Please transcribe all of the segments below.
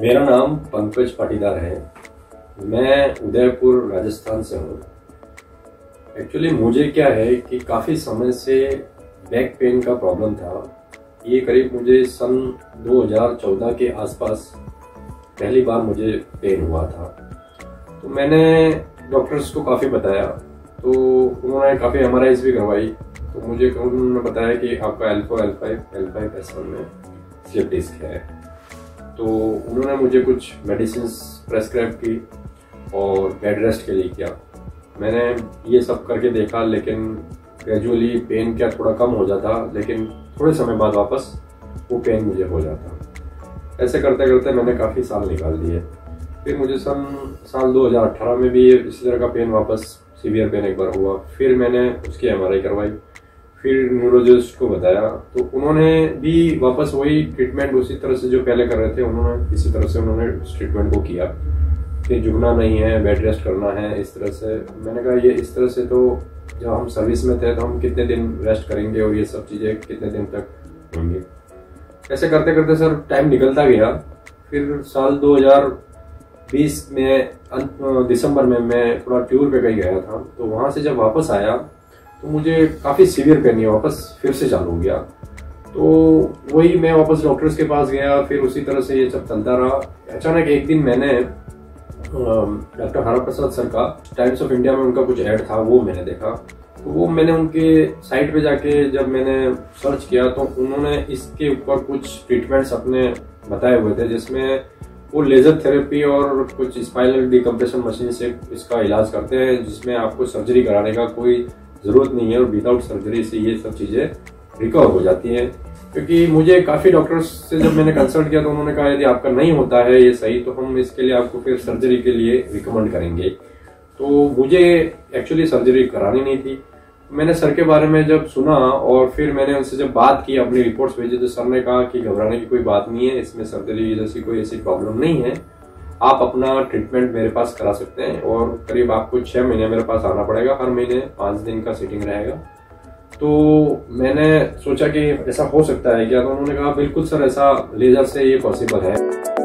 मेरा नाम पंकज पाटीदार है। मैं उदयपुर राजस्थान से हूँ। एक्चुअली मुझे क्या है कि काफ़ी समय से बैक पेन का प्रॉब्लम था। ये करीब मुझे सन 2014 के आसपास पहली बार मुझे पेन हुआ था। तो मैंने डॉक्टर्स को काफ़ी बताया, तो उन्होंने काफ़ी MRIs भी करवाई। तो मुझे उन्होंने बताया कि आपका L4, L5, L5S1 में स्लिप डिस्क है। तो उन्होंने मुझे कुछ मेडिसिन प्रेस्क्राइब की और बेड रेस्ट के लिए किया। मैंने ये सब करके देखा, लेकिन ग्रेजुअली पेन क्या थोड़ा कम हो जाता, लेकिन थोड़े समय बाद वापस वो पेन मुझे हो जाता। ऐसे करते करते मैंने काफ़ी साल निकाल दिए। फिर मुझे साल 2018 में भी इसी तरह का पेन वापस सीवियर पेन एक बार हुआ। फिर मैंने उसकी MRI करवाई, फिर न्यूरोलॉजिस्ट को बताया, तो उन्होंने भी वापस वही ट्रीटमेंट उसी तरह से जो पहले कर रहे थे, उन्होंने इसी तरह से उन्होंने उस ट्रीटमेंट को किया कि झुकना नहीं है, बेड रेस्ट करना है, इस तरह से। मैंने कहा ये इस तरह से तो जब हम सर्विस में थे तो हम कितने दिन रेस्ट करेंगे और ये सब चीज़ें कितने दिन तक होंगी। ऐसे करते करते सर टाइम निकलता गया। फिर साल 2020 में दिसंबर में मैं थोड़ा टूर पे कहीं गया था। तो वहाँ से जब वापस आया तो मुझे काफ़ी सीवियर पेन वापस फिर से चालू हो गया। तो वही मैं वापस डॉक्टर्स के पास गया, फिर उसी तरह से ये सब चलता रहा। अचानक एक दिन मैंने डॉक्टर हरा प्रसाद सर का टाइम्स ऑफ इंडिया में उनका कुछ ऐड था, वो मैंने देखा। तो वो मैंने उनके साइट पे जाके जब मैंने सर्च किया तो उन्होंने इसके ऊपर कुछ ट्रीटमेंट्स अपने बताए हुए थे, जिसमें वो लेजर थेरेपी और कुछ स्पाइनल डिकम्प्रेशन मशीन से इसका इलाज करते हैं, जिसमें आपको सर्जरी कराने का कोई ज़रूरत नहीं है और विदाउट सर्जरी से ये सब चीज़ें रिकवर हो जाती हैं। क्योंकि मुझे काफ़ी डॉक्टर्स से जब मैंने कंसल्ट किया तो उन्होंने कहा यदि आपका नहीं होता है ये सही, तो हम इसके लिए आपको फिर सर्जरी के लिए रिकमेंड करेंगे। तो मुझे एक्चुअली सर्जरी करानी नहीं थी। मैंने सर के बारे में जब सुना और फिर मैंने उनसे जब बात की, अपनी रिपोर्ट्स भेजी, तो सर ने कहा कि घबराने की कोई बात नहीं है, इसमें सर्जरी जैसी कोई ऐसी प्रॉब्लम नहीं है, आप अपना ट्रीटमेंट मेरे पास करा सकते हैं। और करीब आपको 6 महीने मेरे पास आना पड़ेगा, हर महीने 5 दिन का सीटिंग रहेगा। तो मैंने सोचा कि ऐसा हो सकता है क्या? तो उन्होंने कहा बिल्कुल सर, ऐसा लेजर से ये पॉसिबल है।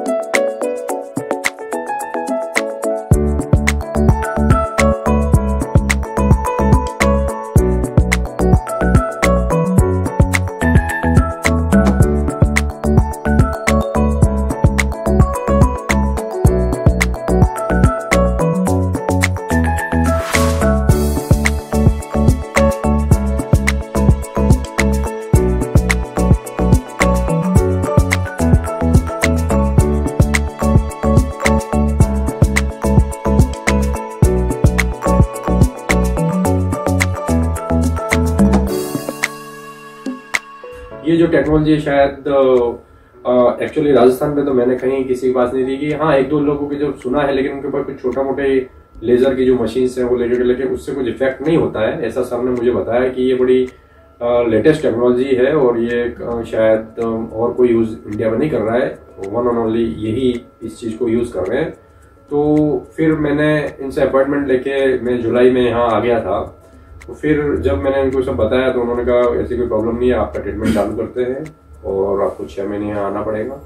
ये जो टेक्नोलॉजी शायद एक्चुअली राजस्थान में तो मैंने कहीं किसी के पास नहीं दी। कि हाँ, 1-2 लोगों की जो सुना है, लेकिन उनके पास कुछ छोटा मोटे लेजर की जो मशीन है वो लेके उससे कुछ इफेक्ट नहीं होता है। ऐसा सर ने मुझे बताया कि ये बड़ी लेटेस्ट टेक्नोलॉजी है और ये शायद और कोई यूज इंडिया में नहीं कर रहा है, वन एंड ओनली यही इस चीज को यूज कर रहे हैं। तो फिर मैंने इनसे अपॉइंटमेंट लेके मैं जुलाई में यहाँ आ गया था। तो फिर जब मैंने इनको सब बताया तो उन्होंने कहा ऐसी कोई प्रॉब्लम नहीं है, आपका ट्रीटमेंट चालू करते हैं और आपको 6 महीने यहाँ आना पड़ेगा।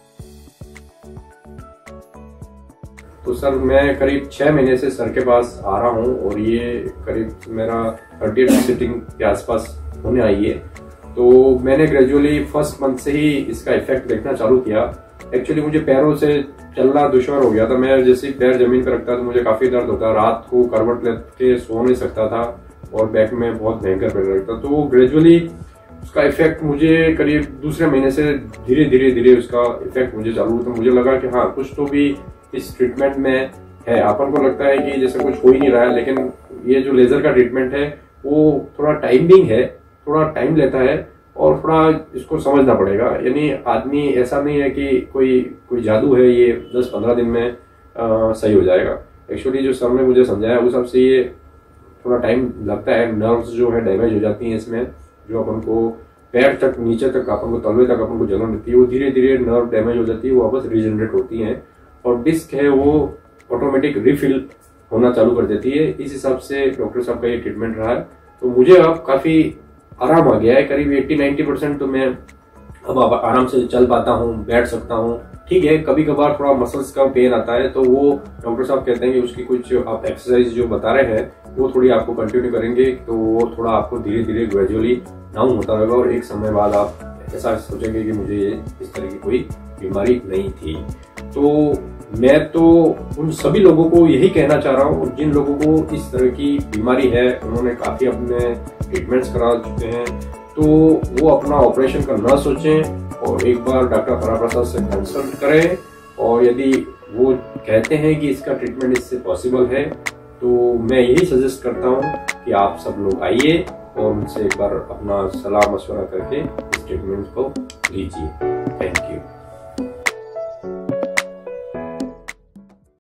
तो सर मैं करीब 6 महीने से सर के पास आ रहा हूँ और ये करीब मेरा 30th सिटिंग के आसपास होने आई है। तो मैंने ग्रेजुअली फर्स्ट मंथ से ही इसका इफेक्ट देखना चालू किया। एक्चुअली मुझे पैरों से चलना दुश्वार हो गया था। मैं जैसे पैर जमीन पर रखता तो मुझे काफी दर्द होता, रात को करवट लेके सो नहीं सकता था और बैक में बहुत भयंकर पेन लगता। तो ग्रेजुअली उसका इफेक्ट मुझे करीब दूसरे महीने से धीरे उसका इफेक्ट मुझे चालू हुआ। तो मुझे लगा कि हाँ, कुछ तो भी इस ट्रीटमेंट में है। अपन को लगता है कि जैसे कुछ हो ही नहीं रहा है, लेकिन ये जो लेजर का ट्रीटमेंट है वो थोड़ा टाइमिंग है, थोड़ा टाइम लेता है और थोड़ा इसको समझना पड़ेगा। यानी आदमी ऐसा नहीं है कि कोई जादू है, ये 10-15 दिन में सही हो जाएगा। एक्चुअली जो सर ने मुझे समझाया उस हिसाब से ये थोड़ा टाइम लगता है। नर्व्स जो है डैमेज हो जाती हैं इसमें, जो अपन को पैर तक नीचे तक अपन को तलवे तक अपन को जलन रहती है, वो धीरे धीरे नर्व डैमेज हो जाती है, वो वापस रीजनरेट होती है और डिस्क है वो ऑटोमेटिक रिफिल होना चालू कर देती है। इस हिसाब से डॉक्टर साहब का ये ट्रीटमेंट रहा है। तो मुझे अब काफी आराम आ गया है, करीब 80-90% तो मैं अब आराम से चल पाता हूँ, बैठ सकता हूँ ठीक है, कभी कभार थोड़ा मसल्स का पेन आता है तो वो डॉक्टर साहब कहते हैं कि उसकी कुछ आप एक्सरसाइज जो बता रहे हैं वो थोड़ी आपको कंटिन्यू करेंगे तो वो थोड़ा आपको धीरे धीरे ग्रेजुअली डाउन होता रहेगा और एक समय बाद आप ऐसा सोचेंगे कि मुझे इस तरह की कोई बीमारी नहीं थी। तो मैं तो उन सभी लोगों को यही कहना चाह रहा हूँ जिन लोगों को इस तरह की बीमारी है, उन्होंने काफी अपने ट्रीटमेंट्स करा चुके हैं, तो वो अपना ऑपरेशन का ना सोचें और एक बार डॉक्टर फराह प्रसाद से कंसल्ट करें। और यदि वो कहते हैं कि इसका ट्रीटमेंट इससे पॉसिबल है तो मैं यही सजेस्ट करता हूँ कि आप सब लोग आइए और उनसे एक बार अपना सलाह मशवरा करके इस ट्रीटमेंट को लीजिए। Thank you.